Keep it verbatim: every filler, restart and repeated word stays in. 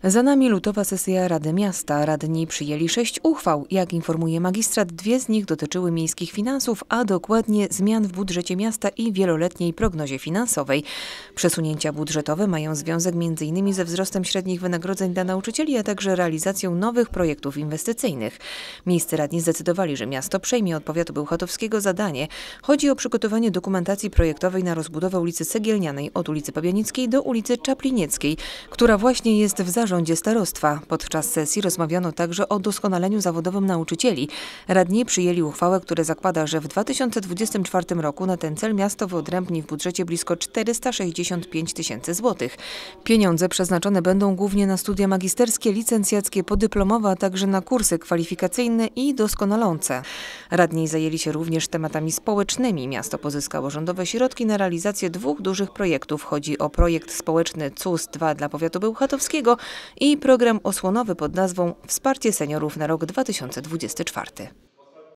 Za nami lutowa sesja Rady Miasta. Radni przyjęli sześć uchwał. Jak informuje magistrat, dwie z nich dotyczyły miejskich finansów, a dokładnie zmian w budżecie miasta i wieloletniej prognozie finansowej. Przesunięcia budżetowe mają związek między innymi ze wzrostem średnich wynagrodzeń dla nauczycieli, a także realizacją nowych projektów inwestycyjnych. Miejscy radni zdecydowali, że miasto przejmie od powiatu bełchatowskiego zadanie. Chodzi o przygotowanie dokumentacji projektowej na rozbudowę ulicy Cegielnianej od ulicy Pabianickiej do ulicy Czaplinieckiej, która właśnie jest w zarządzie starostwa. Podczas sesji rozmawiano także o doskonaleniu zawodowym nauczycieli. Radni przyjęli uchwałę, która zakłada, że w dwa tysiące dwudziestym czwartym roku na ten cel miasto wyodrębni w budżecie blisko czterysta sześćdziesiąt pięć tysięcy złotych. Pieniądze przeznaczone będą głównie na studia magisterskie, licencjackie, podyplomowe, a także na kursy kwalifikacyjne i doskonalące. Radni zajęli się również tematami społecznymi. Miasto pozyskało rządowe środki na realizację dwóch dużych projektów. Chodzi o projekt społeczny C U S dwa dla powiatu bełchatowskiego i program osłonowy pod nazwą Wsparcie seniorów na rok dwa tysiące dwudziesty czwarty.